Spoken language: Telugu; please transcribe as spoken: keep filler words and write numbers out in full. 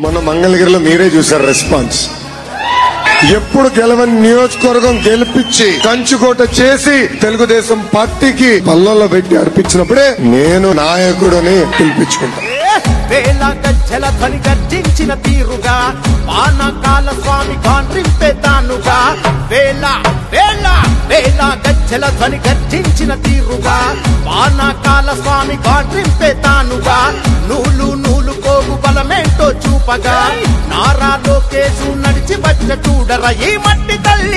మన మంగళగిరిలో మీరే చూసారు రెస్పాన్స్. ఎప్పుడు గెలవని నియోజకవర్గం గెలిపించి కంచుకోట చేసి తెలుగుదేశం పార్టీకి పల్లెల్లో పెట్టి అర్పించినప్పుడే నేను నాయకుడని పిలిపించుకుంటా. వేల గజ్జల ధ్వని గర్జించిన తీరుగా పానకాల స్వామి కాండ్రింపే తానుగా వేల వేల వేల గజ్జల ధ్వని గర్జించిన తీరుగా పానకాల స్వామి కాండ్రింపే తానుగా నూలు నూలు కోగు బలమేంటో చూపగా నారా లోకేశు నడిచి వచ్చ చూడరా ఈ మట్టి తల్లి.